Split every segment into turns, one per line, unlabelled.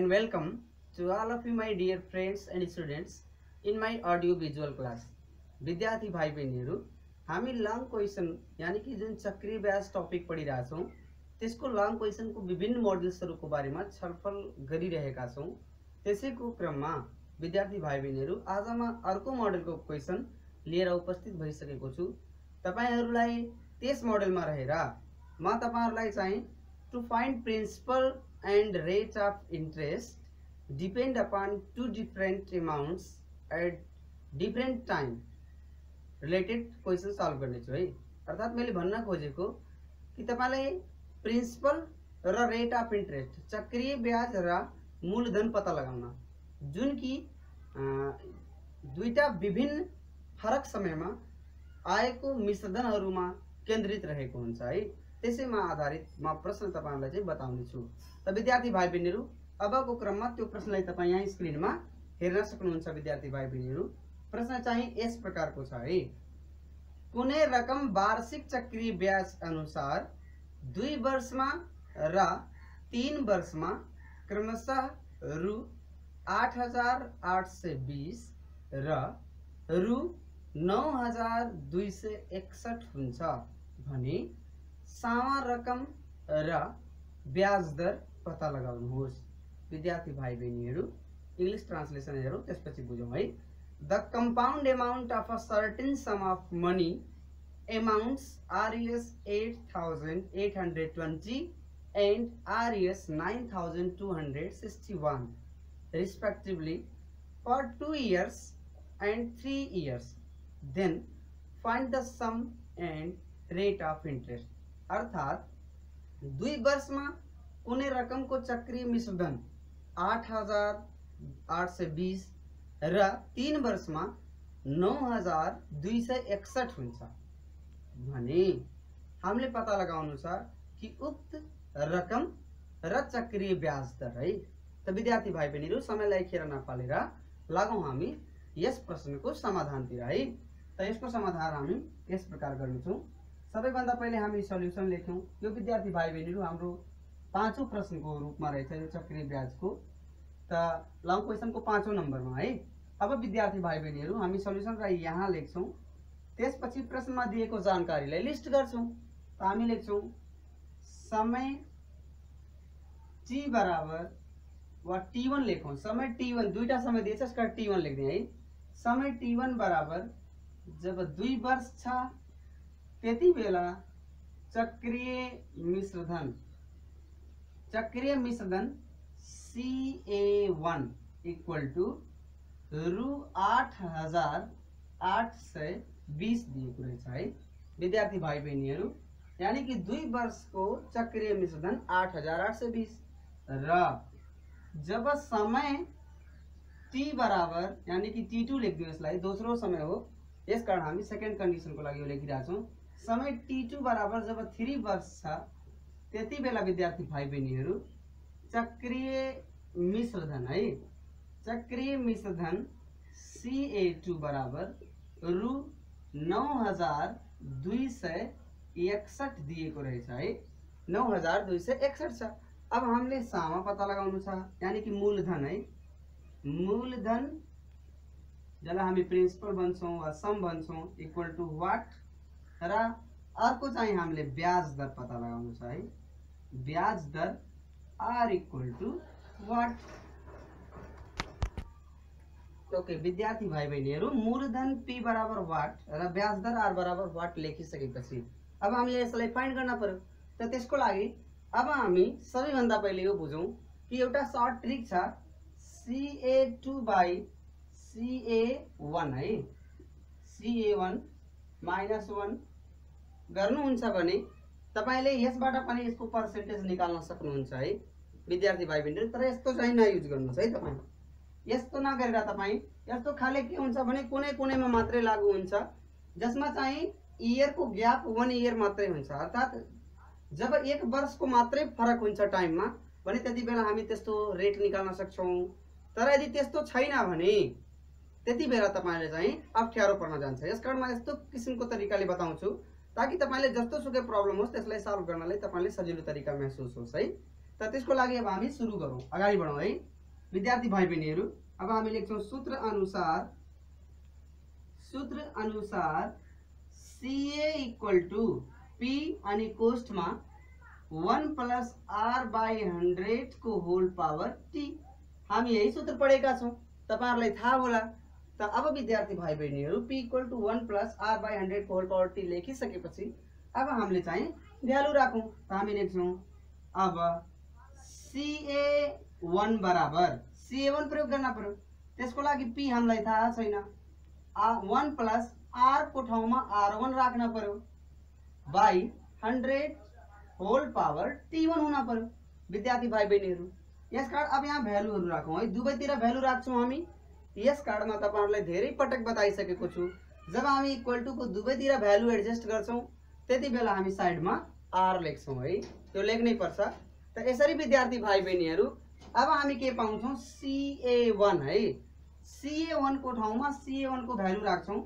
and welcome to all of you my dear friends and students in my audio visual class. विद्यार्थी भाइ बहिनीहरु, हामी long question यानी कि जुन चक्रीय ब्याज टपिक पढिरा छौं त्यसको लङ क्वेशन को विभिन्न मोडल्सहरुको बारेमा छलफल गरिरहेका छौं। त्यसैको क्रममा विद्यार्थी भाइ बहिनीहरु आज म अर्को मोडलको क्वेशन लिएर उपस्थित भइसकेको छु। तपाईहरुलाई त्यस मोडलमा रहेर म तपाईहरुलाई चाहिँ to find principal and rate of interest depend upon two different amounts at different time related question solve गर्ने छु है। अर्थात मैले भन्न खोजेको कि तपाईलाई प्रिन्सिपल र रेट अफ इन्ट्रेस्ट चक्रीय ब्याज र मूलधन पत्ता लगाउन जुन कि दुईटा विभिन्न फरक समयमा आएको मिश्रधनहरुमा केन्द्रित रहेको हुन्छ है। त्यसैमा आधारित म प्रश्न तपाईहरुलाई चाहिँ बताउने छु। त विद्यार्थी भाइ बहिनीहरु अबको क्रममा त्यो प्रश्नलाई तपाई यहाँ स्क्रिनमा हेर्न सक्नुहुन्छ। विद्यार्थी भाइ बहिनीहरु प्रश्न चाहिँ यस प्रकारको छ है। कुनै रकम वार्षिक चक्रीय ब्याज अनुसार 2 वर्षमा र 3 वर्षमा क्रमशः रु 8,820 र रु 9,261 हुन्छ भने सामा रकम र ब्याज दर पत्ता लगाउनुहोस्। विद्यार्थी भाइ बहिनीहरु इंग्लिश ट्रान्सलेसन हेरौं त्यसपछि बुझौं है। The compound amount of a certain sum of money amounts Rs 8,820 and Rs 9,261 respectively for 2 years and 3 years. Then find the sum and rate of interest. अर्थात 2 वर्षमा कुनै रकमको चक्रीय मिश्रधन 8,820 र 3 वर्षमा 9,261 हुन्छ भने हामीले पत्ता लगाउनु छ कि उक्त रकम र चक्रीय ब्याज दर है। त विद्यार्थी भाइ बहिनीहरु समयलाई खेर नफालेर लागौं हामी यस प्रश्नको समाधानतिर है। त यसको समाधान हामी यस प्रकार गर्नेछौं। सबैभन्दा पहिले हामी सल्युसन लेख्यौं। यो विद्यार्थी भाइ बहिनीहरु हाम्रो पाँचौं प्रश्नको रूपमा रहेछ यो चक्रीय ब्याजको। त लङ क्वेशनको 5औं नम्बरमा है। अब विद्यार्थी भाइ बहिनीहरु हामी सल्युसनलाई यहाँ लेख्छौं। त्यसपछि प्रश्नमा दिएको जानकारीलाई लिस्ट गर्छौं। त हामी लेख्छौं समय t बराबर वा t1 लेखौं। समय t1 दुईटा समय दिएछ यसका t1 लेख्ने है। समय t1 बराबर जब 2 वर्ष छ त्यति बेला चक्रीय मिश्रधन CA1 इक्वल टू रु 8,820 दिएको रहेछ है। विद्यार्थी भाइ बहिनीहरु यानी कि 2 वर्षको चक्रीय मिश्रधन 8,820 र जब समय t बराबर यानी कि t2 लेख्दियौ यसलाई दोस्रो समय हो यसकारण हामी सेकेन्ड कन्डिसनको लागि यो लेखिरा छौं। समय t2 बराबर जब 3 वर्ष छ त्यति बेला विद्यार्थी भाइ बहिनीहरु चक्रीय मिश्रधन CA2 बराबर रु 9,261 दिएको रहेछ है। 9,261 छ। अब हामीले सामा पत्ता लगाउनु छ यानी कि मूलधन है। मूलधन जसलाई हामी प्रिन्सिपल भन्छौं वा सम भन्छौं इक्वल टु व्हाट र अर्को चाहिँ हामीले ब्याज दर पत्ता लगाउनु छ है। ब्याज दर R equal to what. Okay विद्यार्थी भाइ बहिनीहरु मूलधन p बराबर व्हाट र ब्याज दर r बराबर व्हाट लेखिसकेपछि अब हामीले यसलाई फाइन्ड गर्न पर्यो। त त्यसको लागि अब हामी सबैभन्दा पहिले यो बुझौं कि एउटा सर्ट ट्रिक छ CA2 बाइ CA1 है। CA1 -1 गर्नुहुन्छ भने तपाईले यसबाट पनि यसको पर्सेन्टेज निकाल्न सक्नुहुन्छ है विद्यार्थी भाइ बहिनीहरु। तर यस्तो चाहिँ नयुज गर्नुस् है। तपाई यस्तो नगरेर तपाई यस्तो खाले के हुन्छ भने कुनै कुनैमा मात्रै लागू हुन्छ जसमा चाहिँ इयर को ग्याप 1 इयर मात्रै हुन्छ। अर्थात जब 1 वर्षको मात्रै फरक हुन्छ टाइममा भने त्यति बेला हामी त्यस्तो रेट निकाल्न सक्छौं। तर यदि त्यस्तो छैन भने त्यति बेला तपाईले चाहिँ अप्ठ्यारो पर्न जान्छ। यसकारण म यस्तो किसिमको तरिकाले बताउँछु ताकि तपाईले जस्तो सुकै प्रब्लम होस् त्यसलाई सल्भ गर्नलाई तपाईले सजिलो तरिका महसुस होस् है। त त्यसको लागि अब हामी सुरु गरौं, अगाडि बढौं है। विद्यार्थी भाइ बहिनीहरू अब हामी लेख्छौं सूत्र अनुसार CA इक्वल टू P अनि कोष्ठमा 1 प्लस R/100 को होल पावर T। हामी यही सूत्र पढेका छौं, तपाईहरुलाई थाहा होला। त अब विद्यार्थी भाइ बहिनीहरू P equal two 1 plus R/100 को होल पावर T लेखिसकेपछि अब हामीले चाहिँ भ्यालु राखौं। त हामी लेख्छौं अब CA1 बराबर CA1 प्रयोग गर्न पर्यो। त्यसको लागि P हामीलाई थाहा छैन, 1 प्लस R को ठाउँमा R1 राख्न पर्यो बाइ 100 होल पावर T1 हुन पर्यो। विद्यार्थी भाइ बहिनीहरू यसकारण अब यहाँ भ्यालुहरु राखौं है, दुवैतिर भ्यालु राख्छौं हामी। यस कारणमा तपाईहरुलाई धेरै पटक बताइसकेको छु, जब हामी इक्वल टु को दुवैतिर भ्यालु एडजस्ट गर्छौं त्यति बेला हामी साइडमा R लेख्छौं है, त्यो लेख्नै पर्छ। त यसरी विद्यार्थी भाइ बहिनीहरू अब हामी के पाउँछौं CA1 है, CA1 को ठाउँमा CA1 को भ्यालु राख्छौं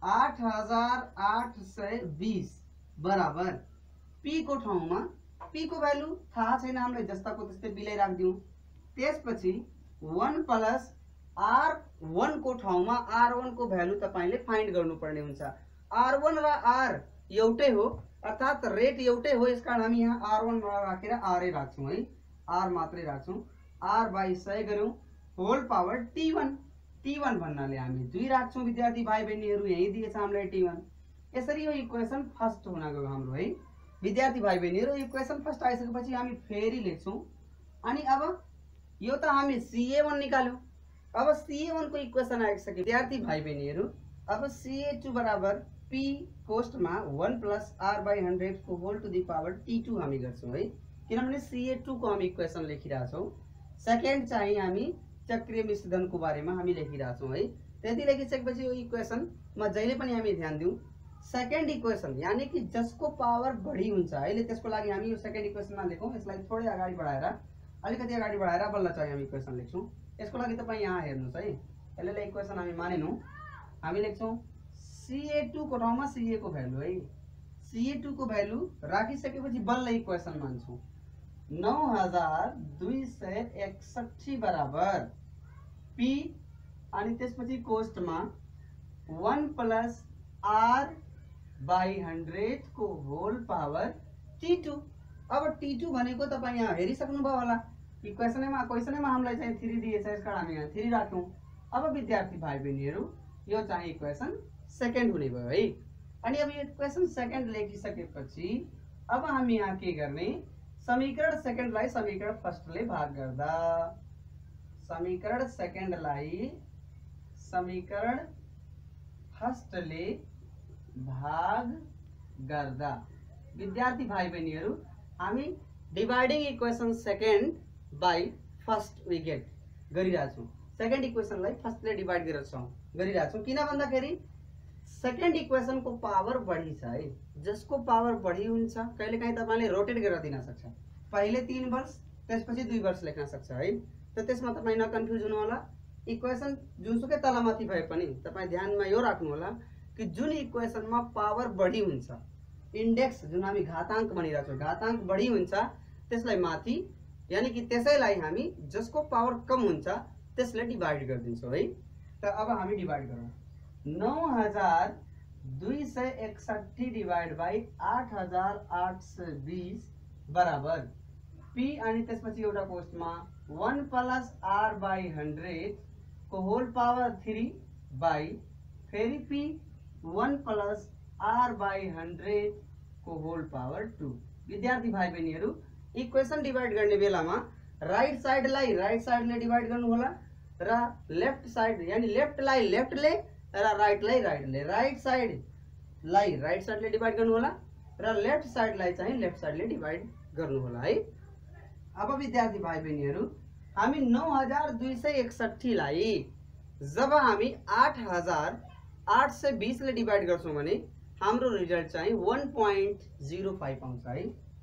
8820 बराबर P को ठाउँमा P को भ्यालु थाहा छैन हामीलाई, जस्ताको त्यस्तै बिलै राख्दियौ। त्यसपछि 1 प्लस R1 को ठाउँमा R1 को भ्यालु तपाईले फाइन्ड गर्नुपर्ने हुन्छ। R1 र R एउटै हो, अर्थात रेट एउटै हो, यसकारण हामी यहाँ R1 राखेर R राख्छौं है, R मात्रै राख्छौं। R/100 गर्यौं होल पावर T1 भन्नाले हामी 2 राख्छौं। विद्यार्थी भाइ बहिनीहरू यही दिएछ हामीलाई T1। यसरी यो इक्वेसन फर्स्ट हुन गयो हाम्रो है। विद्यार्थी भाइ बहिनीहरू इक्वेसन फर्स्ट आइसकेपछि हामी फेरि लेख्छौं। अनि अब यो त हामी CA1 निकाल्यौं, अब CA1 को इक्वेसन आइसक्यो। विद्यार्थी भाइ बहिनीहरू अब CA2 बराबर P कोष्ठमा 1 प्लस R/100 को whole to the power T2 हामी गर्छौं है, किनभने CA2 को हामी इक्वेसन लेखिरहेछौं। सेकेन्ड चाहिँ हामी चक्रीय मिश्रण को बारेमा हामी लेखिरहेछौं है। त्यति लेखिसकेपछि यो इक्वेसनमा जहिले पनि हामी ध्यान दिउँ, सेकेन्ड इक्वेसन यानी कि जसको पावर बढी हुन्छ, अहिले त्यसको लागि हामी यो सेकेन्ड इक्वेसनमा लेखौं। यसलाई थोरै अगाडि बढाएर अलिकति अगाडि बढाएर बल्ल चाहिँ हामी इक्वेसन लेख्छौं। यसको लागि तपाई यहाँ हेर्नुस् है, यसले इक्वेसन हामी मानेनौं। हामी लेख्छौं CA2 को ठाउँमा CA को भ्यालु है, CA2 को भ्यालु राखिसकेपछि बल्ल इक्वेसन मान्छौं। 9261 बराबर P अनि त्यसपछि कोष्ठमा 1 प्लस R/100 को होल पावर T2। अब T2 भनेको तपाई यहाँ हेरिसक्नु भयो होला, क्वेसनमा हामीलाई चाहिँ 3 दिएछ, यसकारण हामी यहाँ 3 राख्यौं। अब विद्यार्थी भाइ बहिनीहरू यो चाहिँ इक्वेसन सेकेन्ड हुने भयो है। अनि अब यो इक्वेसन सेकेन्ड लेखिसकेपछि अब हामी यहाँ के गर्ने, समीकरण सेकेन्डलाई समीकरण फर्स्टले भाग गर्दा, समीकरण सेकेन्डलाई समीकरण फर्स्टले भाग गर्दा विद्यार्थी भाइ बहिनीहरू हामी dividing equation second by first we get गरिरहेछौं। सेकेन्ड इक्वेसनलाई फर्स्टले डिवाइड गरिरहेछौं किन भन्दाखेरि सेकेन्ड इक्वेसन को पावर बढी छ है। जसको पावर बढी हुन्छ कहिलेकाहीँ तपाईले रोटेट गरेर दिन सक्छ, पहिले 3 वर्ष त्यसपछि 2 वर्ष लेख्न सक्छ है। त त्यसमा तपाई नकन्फ्युज हुनु होला। इक्वेसन जुनसुकै तलमाथि भए पनि तपाई ध्यानमा यो राख्नु होला कि जुन इक्वेसनमा पावर बढी हुन्छ, इन्डेक्स जुन हामी घातांक भनिरहेछौं, घातांक बढी हुन्छ त्यसलाई माथि यानी कि त्यसैलाई हामी जसको पावर कम हुन्छ त्यसले डिवाइड गरिदिन्छौं है। त अब हामी डिवाइड गरौँ। 9261 डिवाइड बाइ 8820 बराबर P अनि त्यसपछि एउटा कोष्ठमा 1 प्लस R/100 को होल पावर 3 बाइ फेरि P 1 प्लस R/100 को होल पावर 2। विद्यार्थी भाइ बहिनीहरू इक्वेसन डिवाइड गर्ने बेलामा राइट साइडलाई राइट साइडले डिवाइड गर्नु होला र लेफ्ट साइड यानी लेफ्टलाई लेफ्टले र राइटलाई राइटले, राइट साइडलाई राइट साइडले डिवाइड गर्नु होला र लेफ्ट साइडलाई चाहिँ लेफ्ट साइडले डिवाइड गर्नु होला है। अब विद्यार्थी भाइ बहिनीहरू हामी 9261 लाई जब हामी 8820 ले डिवाइड गर्छौं भने हाम्रो रिजल्ट चाहिँ 1.05 आउँछ है,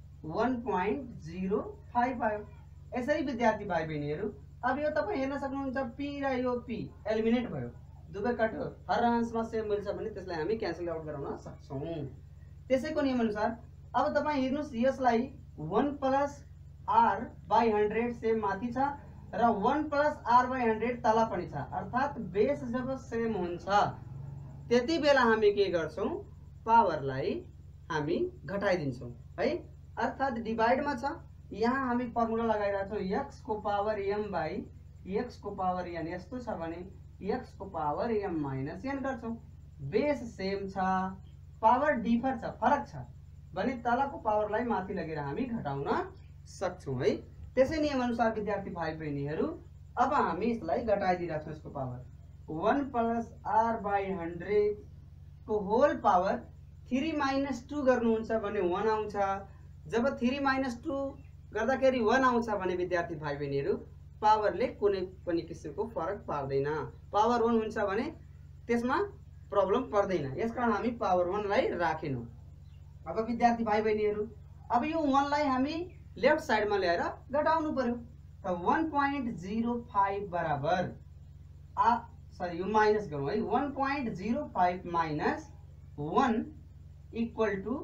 1.055। यसरी विद्यार्थी भाइ बहिनीहरू अब यो तपाई हेर्न सक्नुहुन्छ P र यो P एलिमिनेट भयो, दुवै कट्यो, हर अंशमा सेम मिल्छ भने त्यसलाई हामी क्यान्सल आउट गराउन सक्छौं। त्यसैको नियम अनुसार अब तपाई हेर्नुस् यसलाई 1 प्लस R/100 सेम माथि छ र 1 प्लस r/100 तल पनि छ, अर्थात बेस जब सेम हुन्छ त्यति बेला हामी के गर्छौं, पावरलाई हामी घटाइदिन्छौं है। अर्थात डिवाइडमा छ, यहाँ हामी फर्मुला लगाइरहेछौं x को पावर m बाई x को पावर n। यस्तो छ भने x को पावर m माइनस n गर्छौं। बेस सेम छ, पावर डिफर छ, फरक छ भने तलको पावरलाई माथि लगेर हामी घटाउन सक्छौं है। त्यसै नियम अनुसार विद्यार्थी भाइ बहिनीहरू अब हामी यसलाई घटाइदिरहेछौं। यसको पावर 1 प्लस r/100 को होल पावर 3 माइनस 2 गर्नुहुन्छ भने 1 आउँछ। जब 3 माइनस 2 गर्दाखेरि 1 आउँछ भने विद्यार्थी भाइ बहिनीहरू पावरले कुनै पनि किसिमको फरक पार्दैन। पावर 1 हुन्छ भने त्यसमा प्रब्लम पर्दैन, यसकारण हामी पावर 1 लाई राखेनौं। अब विद्यार्थी भाइ बहिनीहरू अब यो 1 लाई हामी लेफ्ट साइडमा ल्याएर घटाउनु पर्यो। त 1.05 बराबर सरी यो माइनस गरौँ है, 1.05 माइनस 1 इक्वल टू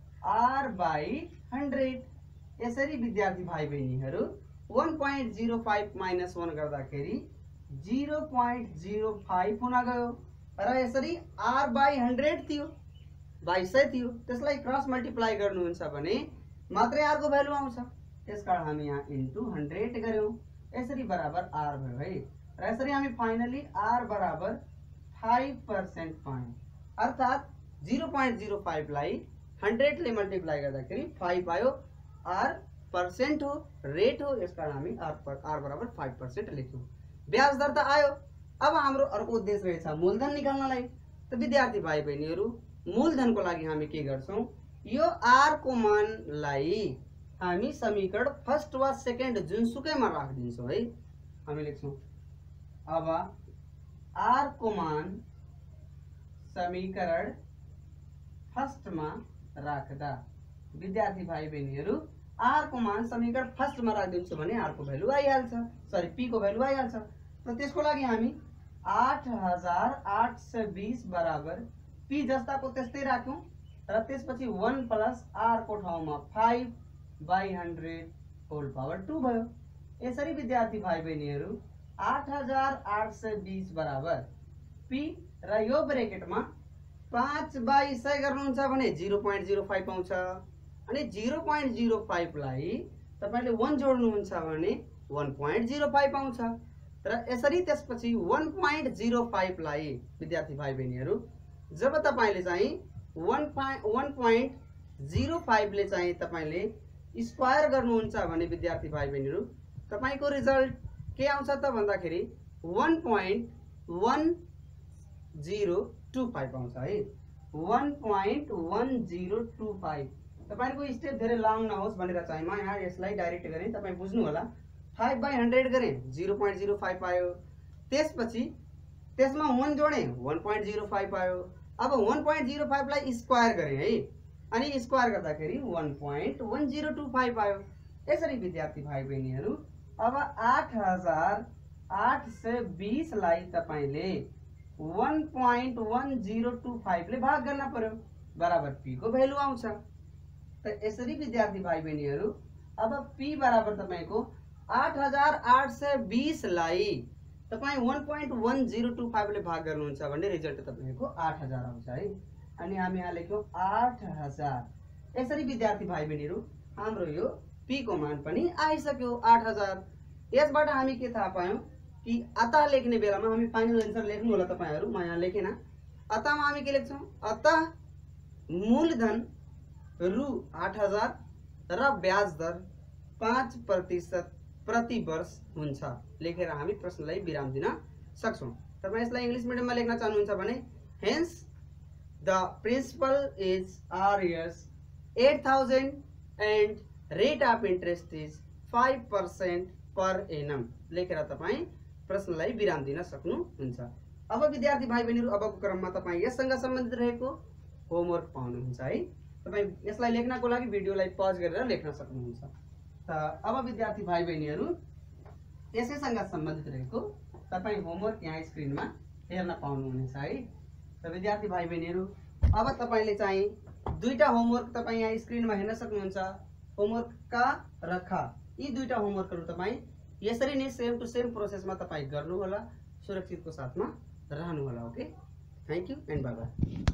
r/100। यसरी विद्यार्थी भाइ बहिनीहरू 1.05 माइनस 1 गर्दाखेरि 0.05 हुन गयो र यसरी r/100 थियो, 2200 थियो, त्यसलाई क्रस मल्टिप्लाई गर्नुहुन्छ भने मात्रै r को भ्यालु आउँछ। त्यसकारण हामी यहाँ इन्टु 100 गर्यौं, यसरी बराबर r भयो है। र यसरी हामी फाइनली r बराबर 5% पायौं, अर्थात 0.05 लाई 100 ले मल्टिप्लाई गर्दाखेरि 5 आयो। r पर्सेंट हो, रेट हो, यसकारण हामी r बराबर 5% लेख्यौं। ब्याज दर त आयो। अब हाम्रो अर्को उद्देश्य रहेछ मूलधन निकाल्नलाई। त विद्यार्थी भाइ बहिनीहरू मूलधनको लागि हामी के गर्छौं, यो r को मानलाई हामी समीकरण फर्स्ट वा सेकेन्ड जुनसुकैमा राखिदिन्छौं है। हामी लेख्छौं अब r को मान समीकरण फर्स्टमा राख्दा विद्यार्थी भाइ बहिनीहरू r को मान समीकरण फर्स्टमा राखिदिन्छौं भने r को भ्यालु आइहाल्छ, सरी p को भ्यालु आइहाल्छ। त त्यसको लागि हामी 8820 बराबर p जस्ताको त्यस्तै राख्यौं र त्यसपछि 1 प्लस r को ठाउँमा 5/100 होल पावर 2 भयो। यसरी विद्यार्थी भाइ बहिनीहरू 8820 बराबर p र यो ब्रेकेटमा 5/100 गर्नुहुन्छ भने 0.05 आउँछ। अनि 0.05 लाई तपाईले 1 जोड्नुहुन्छ भने 1.05 आउँछ। र यसरी त्यसपछि 1.05 लाई विद्यार्थी भाइ बहिनीहरू जब तपाईले चाहिँ 1.05 ले चाहिँ तपाईले स्क्वायर गर्नुहुन्छ भने विद्यार्थी भाइ बहिनीहरू तपाईको रिजल्ट के आउँछ त भन्दाखेरि 1.1025 आउँछ है। 1.1025 तपाईको स्टेप धेरै लङ नहोस् भनेर चाहिँ म यहाँ यसलाई डाइरेक्ट गरे, तपाई बुझ्नु होला। 5/100 गरे 0.05 आयो, त्यसपछि त्यसमा 1 जोडे 1.05 आयो। अब 1.05 लाई स्क्वायर गरे है, अनि स्क्वायर गर्दाखेरि 1.1025 आयो। यसरी विद्यार्थी भाइ बहिनीहरू अब 8820 लाई तपाईले 1.1025 ले भाग गर्न पर्यो, बराबर p को भ्यालु आउँछ। त यसरी विद्यार्थी भाइ बहिनीहरू अब p बराबर तपाईको 8820 लाई तपाई 1.1025 ले भाग गर्नुहुन्छ भने रिजल्ट तपाईको 8000 आउँछ है। अनि हामी यहाँ लेख्यौं 8000। यसरी विद्यार्थी भाइ बहिनीहरू हाम्रो यो p को मान पनि आइसक्यो 8000। यसबाट हामी के थाहा पायौं कि अतः लेख्ने बेलामा हामी फाइनल आन्सर लेख्नु होला तपाईहरु, म यहाँ लेखेन। अतःमा हामी के लेख्छौं, अतः मूलधन रु 8000 र ब्याज दर 5% प्रति वर्ष हुन्छ लेखेर हामी प्रश्नलाई विराम दिन सक्छौं। तपाई यसलाई इंग्लिश मिडियममा लेख्न चाहनुहुन्छ भने hence the principal is Rs 8000 and rate of interest is 5% per annum लेखेर तपाई प्रश्नलाई विराम दिन सक्नुहुन्छ। अब विद्यार्थी भाइ बहिनीहरु अबको क्रममा तपाई यससँग सम्बन्धित रहेको होमवर्क पाउनुहुन्छ है। तपाई यसलाई लेख्नको लागि भिडियोलाई पज गरेर लेख्न सक्नुहुन्छ। त अब विद्यार्थी भाइ बहिनीहरु यसैसँग सम्बन्धित रहेको तपाई होमवर्क यहाँ स्क्रिनमा हेर्न पाउनुहुनेछ है। त विद्यार्थी भाइ बहिनीहरु अब तपाईले चाहिँ दुईटा होमवर्क तपाई यहाँ स्क्रिनमा हेर्न सक्नुहुन्छ। होमवर्क का र ख यी दुईटा होमवर्कहरु तपाई यसरी नै सेम टू सेम प्रोसेसमा तपाईँ गर्नु होला, सुरक्षितको साथमा रहनु होला। Okay, thank you and bye by.